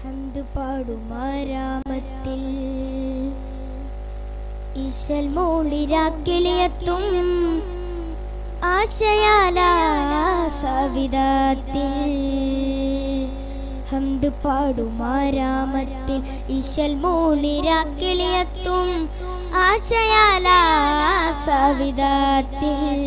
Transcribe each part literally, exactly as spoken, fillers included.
ഹംദ് പാടുമാരാമത്തിൽ ഈശൽ മൂളിരാക്കിളിയത്തും ആശയാല സവിധത്തിൽ ഹംദ് പാടുമാരാമത്തിൽ ഈശൽ മൂളിരാക്കിളിയത്തും ആശയാല സവിധത്തിൽ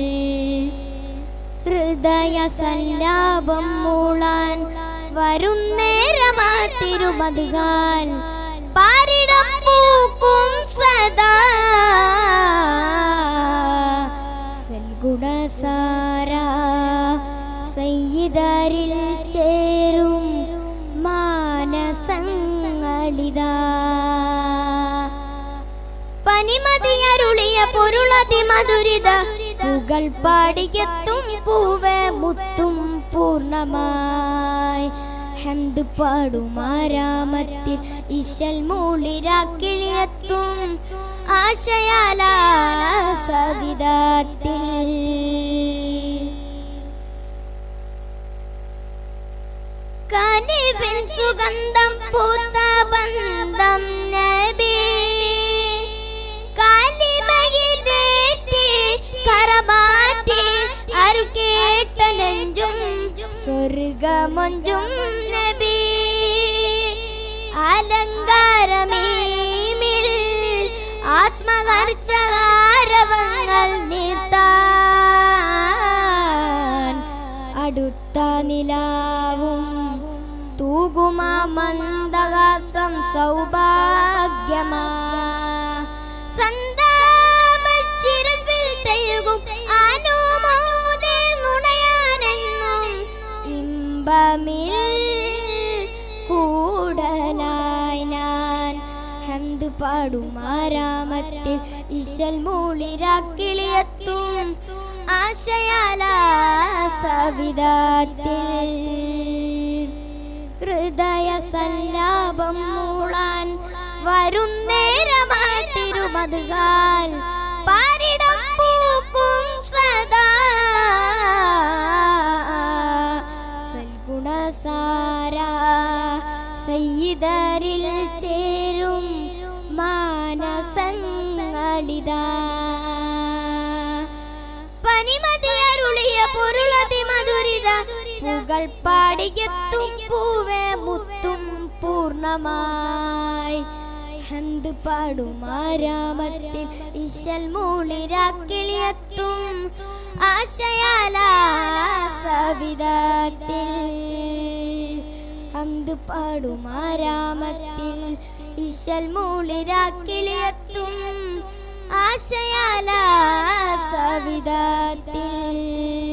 ഹൃദയ സല്ലാപം മൂളാൻ വരുന്നേരമാ തിരുമതികാൽ പാരിടം പൂക്കും സദാ സൽഗുണസാര സയ്യിദരിൽ ചേരും മാനസങ്ങളിതാ പനിമതിയരുളിയ പൊരുളതി മധുരിത പൂകൾ പാടിയെത്തും പൂവേ മുത്തും പൂർണ്ണമായി ഹംദ് പാടുമാരാമത്തിൽ ഈശൽ മൂളിരാക്കിളിയത്തും ആശയാല സവിധത്തിൽ കനിവിൻ സുഗന്ധം പൂത്ത ബന്ധം നബി കാലിമയിലേറ്റി കരമാറ്റി അരുകേട്ട നെഞ്ചും സ്വർഗമൊഞ്ചും നബി അലങ്കാരമീമിൽ ആത്മകർച്ചകാരവങ്ങൾ നീർത്താൻ അടുത്ത നിലാവും തൂകുമാ മന്ദഹാസം സൗഭാഗ്യമാ സന്താപശിരസിൽ തഴുകും അനുമോദി നുണയാനെന്നും ഇമ്പമിൽ കൂടലായി ഞാൻ ഹംദ് പാടുമാരാമത്തിൽ ഈശൽ മൂളിരാക്കിളിയത്തും ആശയാല സവിധത്തിൽ ഹൃദയ സല്ലാപം മൂളാൻ വരുന്നേരമാ തിരുമതികാൽ പാരിടം പൂക്കും സദാ സൽഗുണസാര സയ്യിദരിൽ ചേരും മാനസങ്ങളിതാ പനിമതിയരുളിയ പൊരുളതി മധുരിത പൂകൾ പാടിയെത്തും പൂവേ മുത്തും പൂർണ്ണമായി ഹംദ് പാടുമാരാമത്തിൽ ഈശൽ മൂളിരാക്കിളിയത്തും ആശയാല സവിധത്തിൽ ഹംദ് പാടുമാരാമത്തിൽ ഈശൽ മൂളിരാക്കിളിയത്തും ആശയാല സവിധത്തിൽ